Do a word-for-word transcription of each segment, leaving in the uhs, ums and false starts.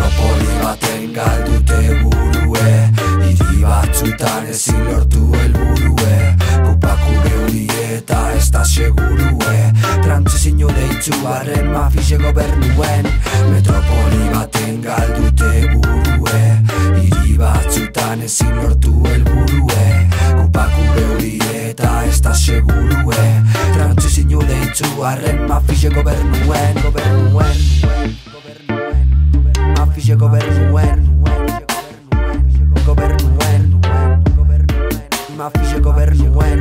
Metropoli baten galdute burue, hiri batzutan ezin lortu helburue, kupaku geuri eta ez da segurue, trantzizio deitzu barren mafixe gobernuen. Metropoli baten galdute burue, hiri batzutan ezin lortu helburue, kupaku geuri eta ez da segurue, trantzizio deitzu barren mafixe gobernuen. Gobernuen, mafixe gobernuen, gobernuen, mafixe gobernuen,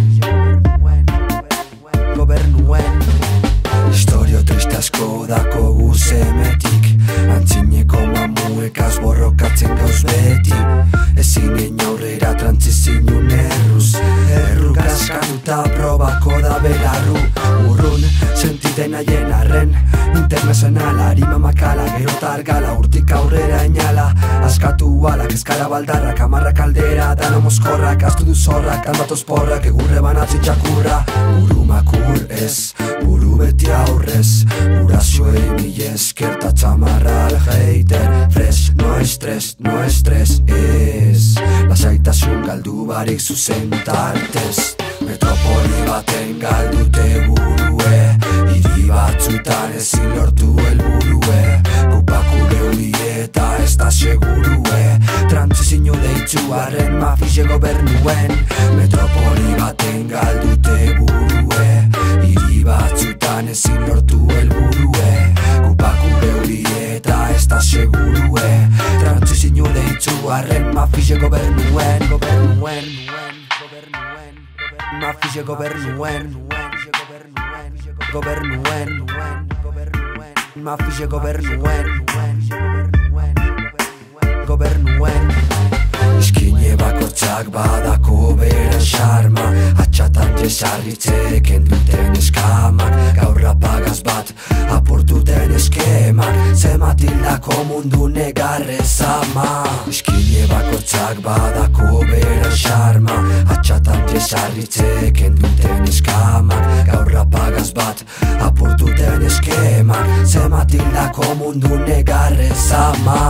gobernuen. Historio triste asko dako guzemetik, antzineko mamuekaz borrokatzen gauz beti, ezin aurrera trantzizioen erruz, erru kaskatuta probako da belarru, urrun sentiten haien arren, internazionalari mamakala, gero targala, urtik aurrera inala, askatu alak, eskara baldarrak, amarrak aldera, dana mozkorrak, astu du zorrak, handatoz porrak, egurre banatzi txakurra, buru makur ez, buru beti aurrez, gurasoei mila esker ta txamarra al hater, fresh, no estres, no estres, ez, lasaitasun galdu barik zuzen tartez. Metropoli baten galdute burue, hiri batzutan ezin lortu helburue, kupaku geuri eta ez da segurue, trantzizio deitzu barren mafixe gobernuen. Metropoli baten galdute burue, hiri batzutan ezin lortu helburue, kupaku geuri eta ez da segurue, trantzizio deitzu barren mafixe gobernuen. Gobernuen, mafixe gobernuen, gobernuen, mafixe gobernuen, gobernuen. Iskine bakotzak badako beren xarma, atxatan jesarritzek enduten eskamak, gaur apagaz bat aportuten eskemak, zematildako mundu negarrez ama. Iskine bakotzak badako beren xarma, atxatan jesarritzek enduten eskamak, gaur apagaz bat aportuten eskemak, zematildako mundu negarrez ama.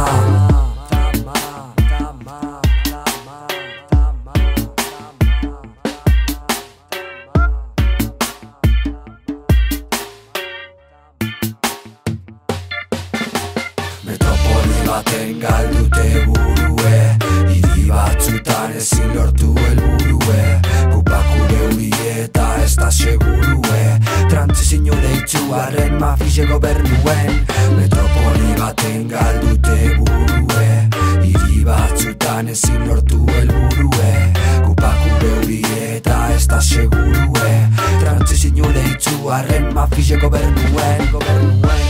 Metropoli baten galdute burue, hiri batzutan ezin lortu helburue, kupaku geuri eta ez da segurue, trantzizio deitzu barren mafixe gobernuen. Metropoli baten galdute burue, hiri batzutan ezin lortu helburue, kupaku geuri eta ez da segurue, trantzizio deitzu barren mafixe gobernuen. Gobernuen,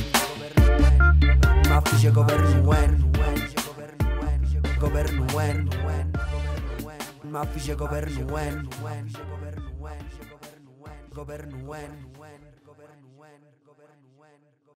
mafixe gobernuen, gobernuen, mafixe gobernuen, gobernuen, gobernuen.